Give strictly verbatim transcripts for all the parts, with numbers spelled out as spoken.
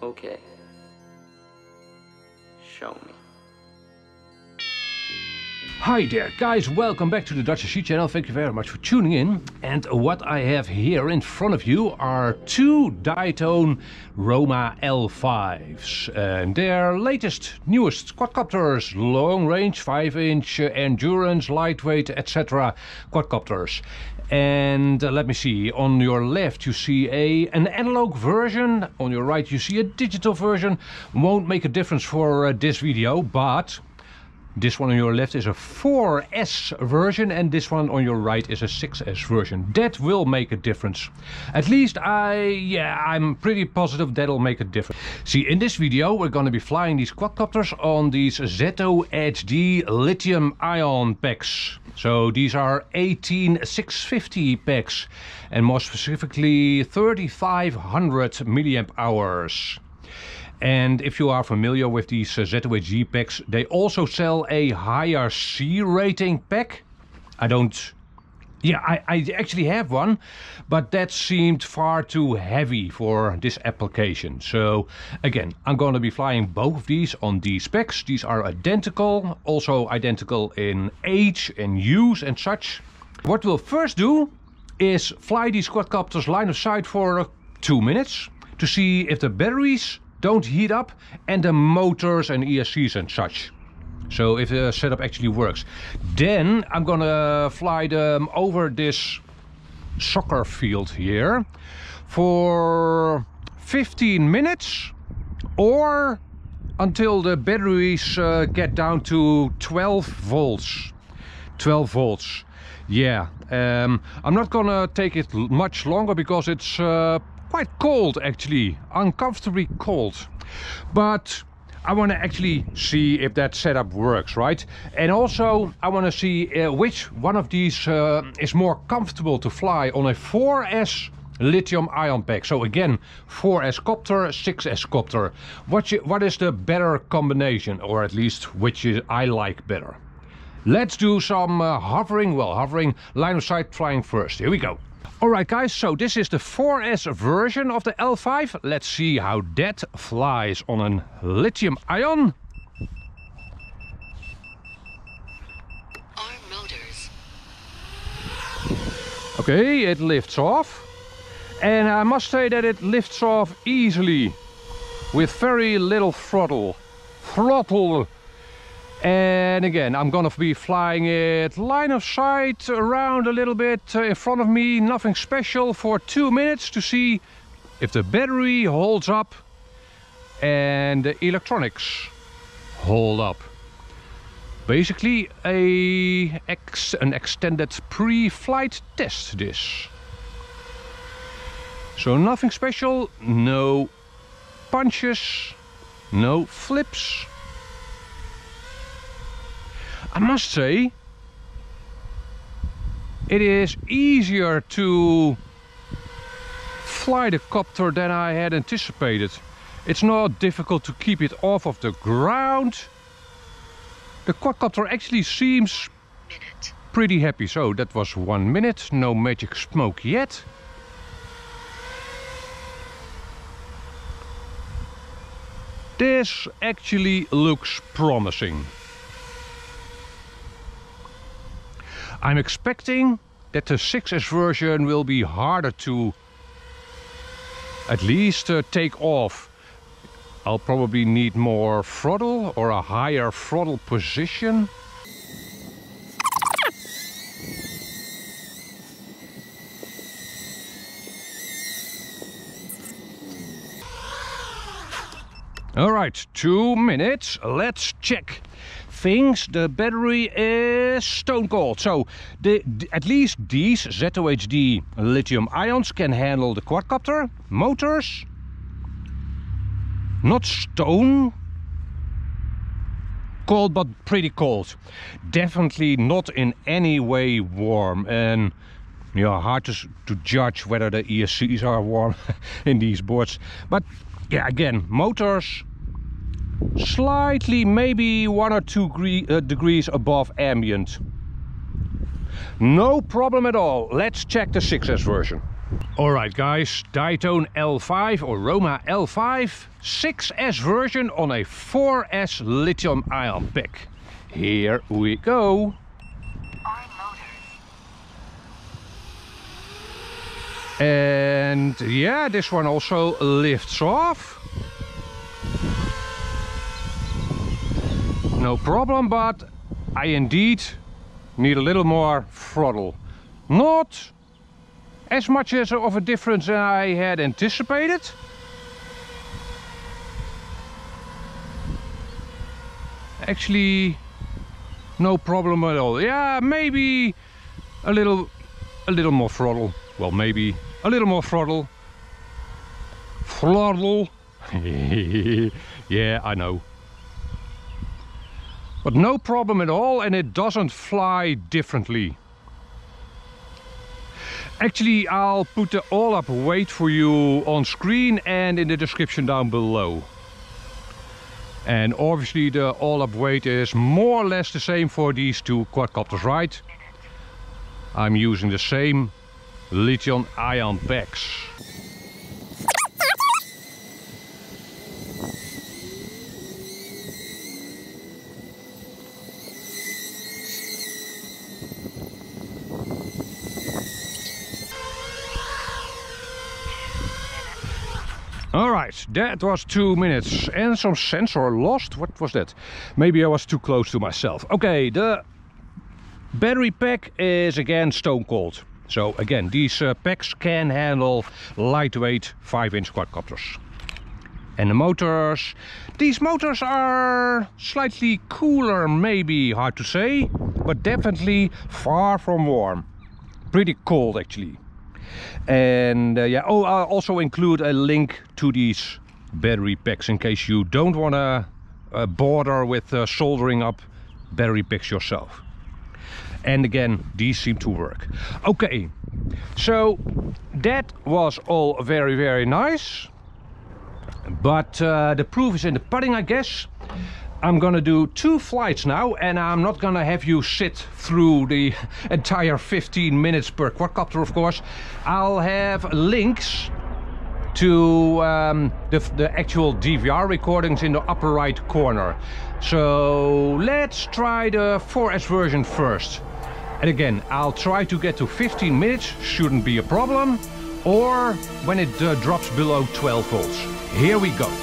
Okay. Show me. Hi there guys, welcome back to the Dutch S C channel. Thank you very much for tuning in. And what I have here in front of you are two Diatone Roma L fives. And their latest, newest quadcopters, long range, five inch uh, endurance, lightweight, et cetera quadcopters. And uh, let me see, on your left you see a an analog version, on your right you see a digital version. Won't make a difference for uh, this video, but this one on your left is a four S version and this one on your right is a six S version. That will make a difference. At least I, yeah, I'm pretty positive that'll make a difference. See, in this video we're going to be flying these quadcopters on these Zetto H D lithium ion packs. So these are eighteen six fifty packs and more specifically thirty-five hundred milliamp hours. And if you are familiar with these uh, Zetto H D packs, they also sell a higher C rating pack. I don't... Yeah, I, I actually have one, but that seemed far too heavy for this application. So again, I'm going to be flying both of these on these packs. These are identical, also identical in age and use and such. What we'll first do is fly these quadcopters line of sight for uh, two minutes to see if the batteries don't heat up and the motors and E S Cs and such. So if the setup actually works. Then I'm gonna fly them over this soccer field here for fifteen minutes or until the batteries uh, get down to twelve volts. twelve volts. Yeah, um, I'm not gonna take it much longer because it's uh, quite cold actually, uncomfortably cold. But I want to actually see if that setup works, right? And also I want to see uh, which one of these uh, is more comfortable to fly on a four S lithium ion pack. So again, four S copter, six S copter. What, what is the better combination, or at least which is I like better? Let's do some uh, hovering, well hovering, line of sight flying first. Here we go. Alright guys, so this is the four S version of the L five. Let's see how that flies on a lithium ion. Arm motors. Okay, it lifts off. And I must say that it lifts off easily with very little throttle. Throttle. And again, I'm gonna be flying it line of sight around a little bit uh, in front of me, nothing special, for two minutes to see if the battery holds up and the electronics hold up. Basically a ex an extended pre-flight test this. So nothing special, no punches, no flips. I must say, it is easier to fly the copter than I had anticipated. It's not difficult to keep it off of the ground. The quadcopter actually seems Minute. pretty happy. So that was one minute, no magic smoke yet. This actually looks promising. I'm expecting that the six S version will be harder to at least uh, take off. I'll probably need more throttle or a higher throttle position. Alright, two minutes, let's check things. The battery is stone cold. So the, the, at least these Zetto H D lithium ions can handle the quadcopter. Motors, not stone cold, but pretty cold. Definitely not in any way warm. And yeah, hard to, to judge whether the E S Cs are warm in these boards. But yeah, again, motors slightly, maybe one or two degree, uh, degrees above ambient. No problem at all. Let's check the six S version. Alright guys, Diatone L five or Roma L five six S version on a four S lithium ion pack. Here we go. And yeah, this one also lifts off. No problem, but I indeed need a little more throttle. Not as much as of a difference as I had anticipated. Actually, no problem at all. Yeah, maybe a little, a little more throttle. Well, maybe a little more throttle. Throttle. Yeah, I know. But no problem at all, and it doesn't fly differently. Actually, I'll put the all-up weight for you on screen and in the description down below. And obviously the all-up weight is more or less the same for these two quadcopters, right? I'm using the same lithium ion packs. Alright, that was two minutes and some sensor lost. What was that? Maybe I was too close to myself. Okay, the battery pack is again stone cold. So again, these uh, packs can handle lightweight five inch quadcopters. And the motors, these motors are slightly cooler, maybe, hard to say, but definitely far from warm. Pretty cold actually. And uh, yeah, oh, I'll also include a link to these battery packs in case you don't want to uh, bother with uh, soldering up battery packs yourself. And again, these seem to work. Okay, so that was all very, very nice. But uh, the proof is in the pudding, I guess. I'm gonna do two flights now, and I'm not gonna have you sit through the entire fifteen minutes per quadcopter, of course. I'll have links to um, the, the actual D V R recordings in the upper right corner. So let's try the four S version first. And again, I'll try to get to fifteen minutes, shouldn't be a problem, or when it uh, drops below twelve volts. Here we go.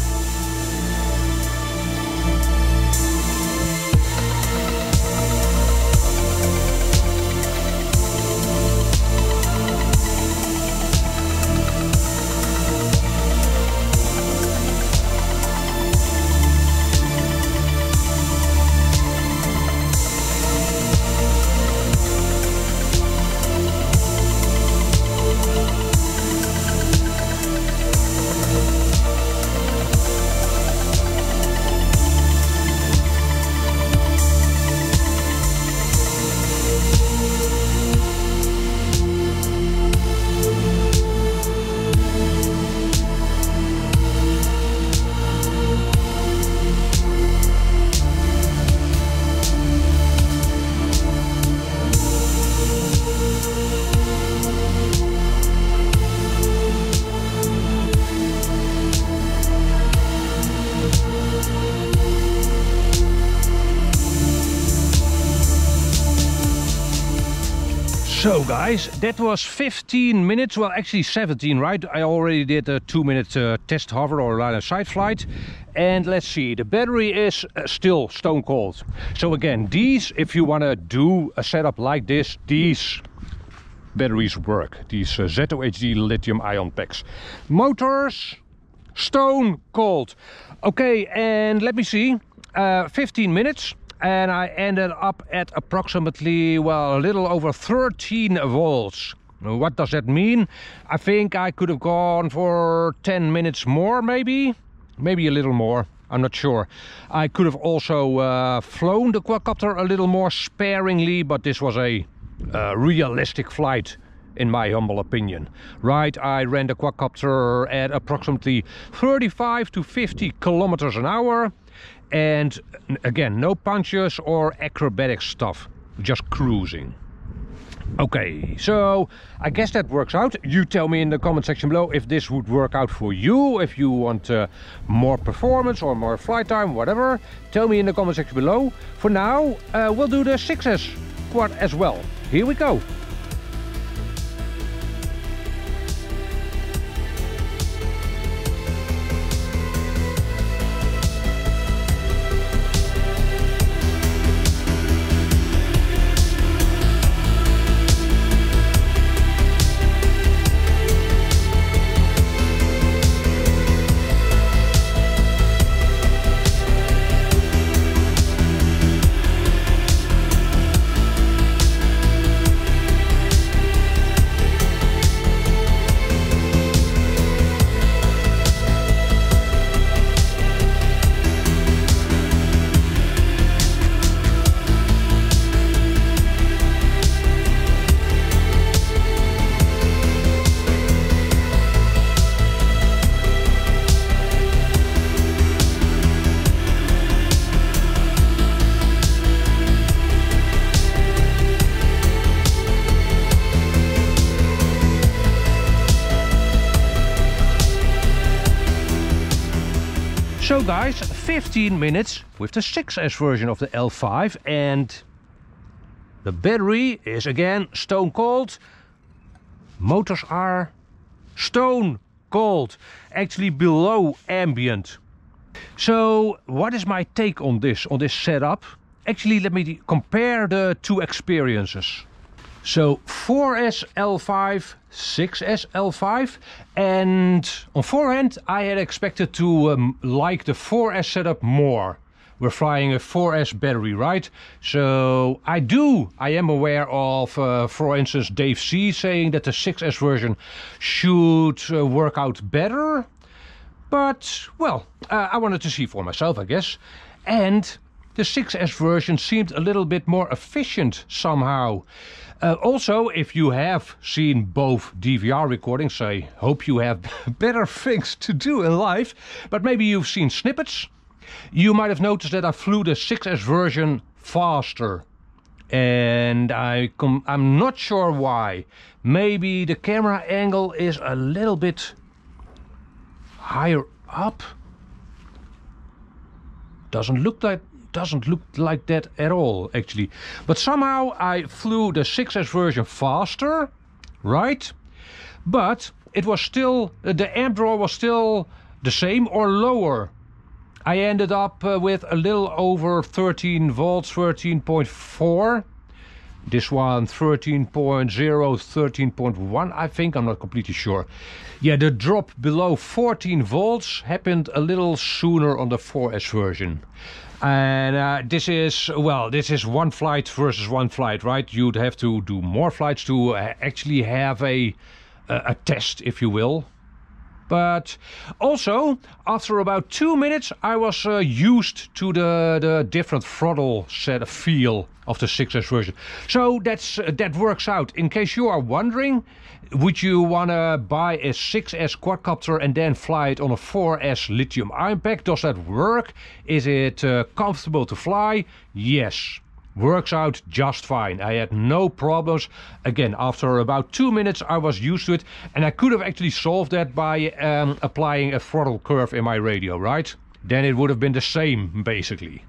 So guys, that was fifteen minutes, well actually seventeen, right? I already did a two minute uh, test hover or line of sight flight. And let's see, the battery is uh, still stone cold. So again, these, if you want to do a setup like this, these batteries work. These uh, Z O H D lithium ion packs. Motors, stone cold. Okay, and let me see, uh, fifteen minutes. And I ended up at approximately, well, a little over thirteen volts. What does that mean? I think I could have gone for ten minutes more, maybe? Maybe a little more, I'm not sure. I could have also uh, flown the quadcopter a little more sparingly, but this was a uh, realistic flight, in my humble opinion. Right, I ran the quadcopter at approximately thirty-five to fifty kilometers an hour. And again, no punches or acrobatic stuff, just cruising. Okay, so I guess that works out. You tell me in the comment section below if this would work out for you, if you want uh, more performance or more flight time, whatever. Tell me in the comment section below. For now, uh, we'll do the six S quad as well. Here we go. So guys, fifteen minutes with the six S version of the L five, and the battery is again stone cold. Motors are stone cold, actually below ambient. So what is my take on this, on this setup? Actually, let me compare the two experiences. So four S L five, six S L five, and on forehand I had expected to um, like the four S setup more. We're flying a four S battery, right? So I do, I am aware of, uh, for instance, Dave C saying that the six S version should uh, work out better. But, well, uh, I wanted to see for myself, I guess. And the six S version seemed a little bit more efficient somehow. Uh, also, if you have seen both D V R recordings, I hope you have better things to do in life, but maybe you've seen snippets. You might have noticed that I flew the six S version faster. And I com I'm not sure why. Maybe the camera angle is a little bit higher up. Doesn't look like doesn't look like that at all, actually. But somehow I flew the six S version faster, right? But it was still, the amp draw was still the same or lower. I ended up uh, with a little over thirteen volts, thirteen point four. This one thirteen point zero, thirteen point one, I think, I'm not completely sure. Yeah, the drop below fourteen volts happened a little sooner on the four S version. And uh, this is, well, this is one flight versus one flight, right? You'd have to do more flights to uh, actually have a, a, a test, if you will. But also, after about two minutes, I was uh, used to the, the different throttle set of feel of the six S version. So that's uh, that works out. In case you are wondering, would you want to buy a six S quadcopter and then fly it on a four S lithium ion pack? Does that work? Is it uh, comfortable to fly? Yes. Works out just fine. I had no problems. Again, after about two minutes I was used to it, and I could have actually solved that by um, applying a throttle curve in my radio, right? Then it would have been the same, basically.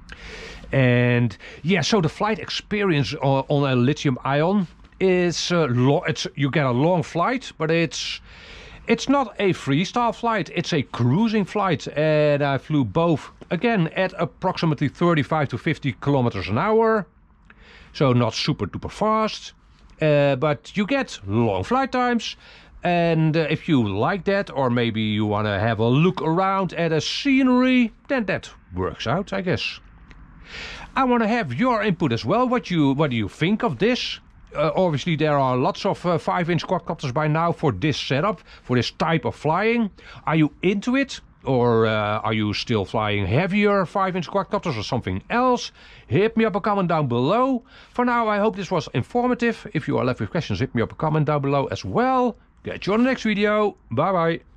And yeah, so the flight experience on, on a lithium ion is uh, lo it's you get a long flight, but it's it's not a freestyle flight, it's a cruising flight, and I flew both again at approximately thirty-five to fifty kilometers an hour, so not super duper fast, uh, but you get long flight times. And uh, if you like that, or maybe you want to have a look around at a scenery, then that works out, I guess. I want to have your input as well. What you what do you think of this? Uh, obviously there are lots of uh, five inch quadcopters by now for this setup, for this type of flying. Are you into it? Or uh, are you still flying heavier five inch quadcopters or something else? Hit me up a comment down below. For now, I hope this was informative. If you are left with questions, hit me up a comment down below as well. Catch you on the next video. Bye bye.